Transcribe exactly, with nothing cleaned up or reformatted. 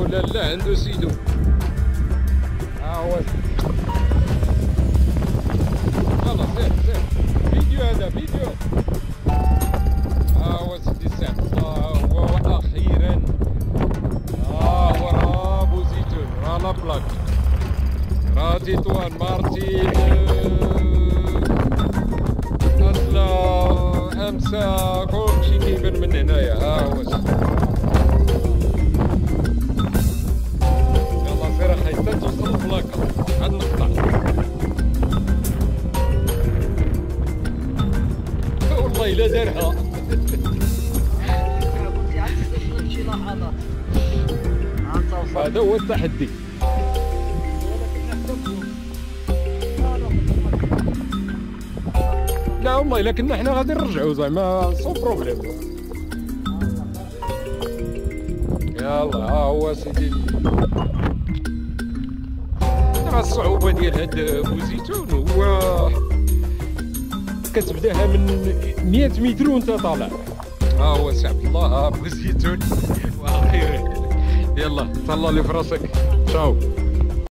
ولا لا عنده سيدو. ها هو خلاص سير سير فيديو هذا فيديو. ها هو سيدي سعد الله هو واخيرا. ها هو راه بوزيتون راه لا بلاك راه تطوان مارتين اصلا امسا كلشي كيبان من هنايا. ها هو يلا سير اخي حتى توصل البلاكه عاد نقطع. والله الا دارها. هذا هو التحدي. لا والله الا كنا حنا غادي نرجعوا زعما سو بروبليم. يلا ها هو سيدي راه الصعوبه ديال هاد بوزيتون هو كتبداها من مية متر وانت طالع. ها هو سي عبد الله ها بوزيتون واخيرا. يلا تهلا لي في راسك. تشاو.